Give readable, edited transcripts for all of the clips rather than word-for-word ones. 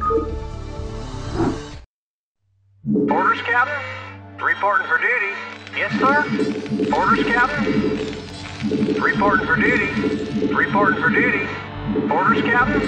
Orders, Captain. Reporting for duty. Yes, sir. Orders, Captain. Reporting for duty. Reporting for duty. Orders, Captain.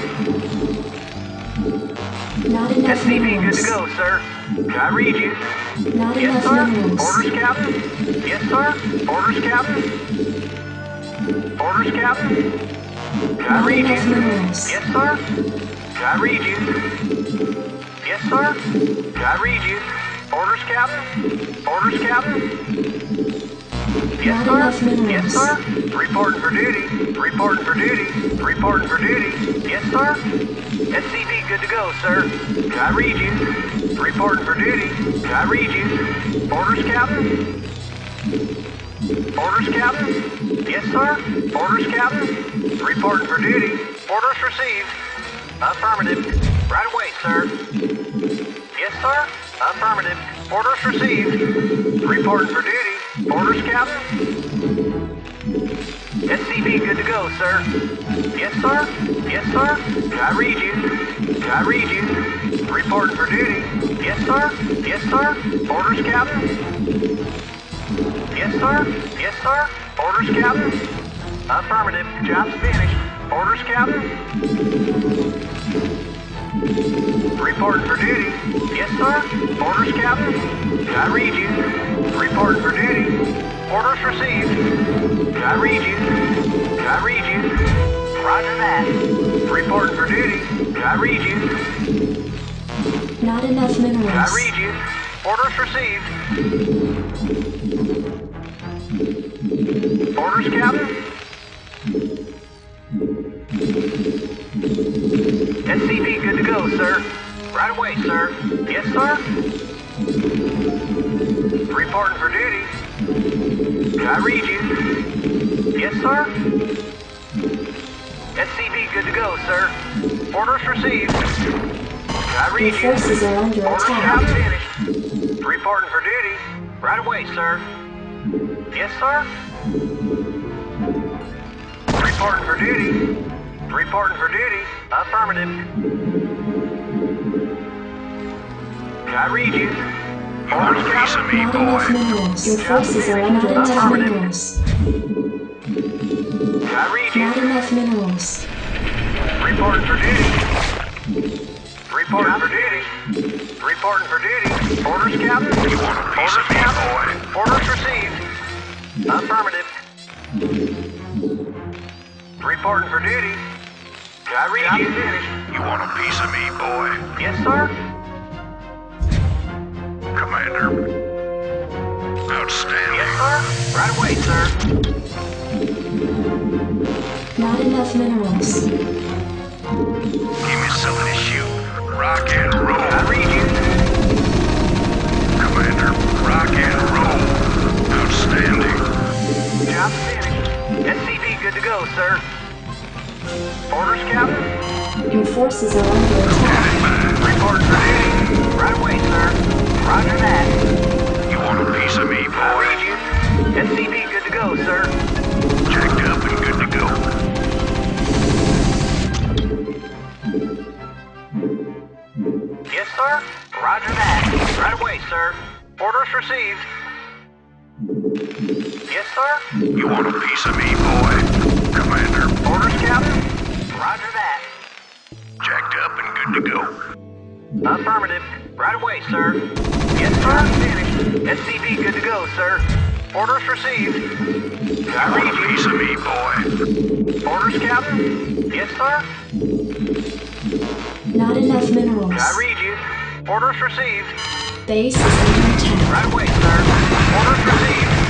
Not enough SCV good minerals. to go, sir. Can I read you? Not Yes, enough sir. minerals. Orders, Captain. Yes, sir. Orders, Captain. Orders, Captain. Can I Not read enough you? minerals. Yes, sir. Can I read you? Yes, sir. Can I read you? Orders, Captain. Orders, Captain. Yes, Not enough sir. minerals. Yes, sir. Reporting for duty. Reporting for duty. Reporting for duty. Yes, sir. SCV good to go, sir. Can I read you? Reporting for duty. Can I read you? Orders, Captain. Orders, Captain. Yes, sir. Orders, Captain. Reporting for duty. Orders received. Affirmative. Right away, sir. Yes, sir. Affirmative. Orders received. Reporting for duty. Orders, Captain. SCV good to go, sir. Yes, sir. Yes, sir. Can I read you? Can I read you? Reporting for duty. Yes, sir. Yes, sir. Orders, Captain. Yes, sir. Yes, sir. Orders, Captain. Affirmative. Job's finished. Orders, Captain. Reporting for duty. Yes, sir. Orders, Captain. Can I read you? Reporting for duty. Orders received. Can I read you? Can I read you? Roger that. Reporting for duty. Can I read you? Not enough Can I minerals. read you? Orders received. Orders, Captain. SCV good to go, sir. Right away, sir. Yes, sir. Reporting for duty. Can I read you? Yes, sir. SCV good to go, sir. Orders received. Can I read Your you? forces are under Orders attack. job finished. Reporting for duty. Right away, sir. Yes, sir. Reporting for duty. Reporting for duty. Affirmative. Can I read you? Orders, piece of Captain. me, Not enough boy. minerals. Your forces are under attack. Minerals. Can I read you? Not enough minerals. Reporting for duty. Reporting for duty. Reporting for duty. Orders, Captain. You want a piece of Orders, me, Captain. boy? Orders received. Affirmative. Reporting for duty. Can I read you? Finished. You want a piece of me, boy? Yes, sir. Commander. Outstanding. Yes, sir. Right away, sir. Not enough minerals. Give me something to shoot. Rock and Can I roll. read you? Commander, rock and roll. Outstanding. Job finished. SCV good to go, sir. Orders, Captain. Your forces are under attack. Reporting for duty. Right away, sir. Roger that. You want a piece of me, Can I boy? read you? SCV good to go, sir. Checked up and good to go. Yes, sir. Roger that. Right away, sir. Orders received. Yes, sir. You want a piece of me, boy? Commander, Orders, Captain. Roger that. checked up and good to go. Affirmative. Right away, sir. Yes, sir. Finished. SCV good to go, sir. Orders received. Can I You want a read piece of me, boy? you? Orders, Captain. Yes, sir. Not enough minerals. Can I read you? Orders received. Base is under attack. Right away, sir. Orders received.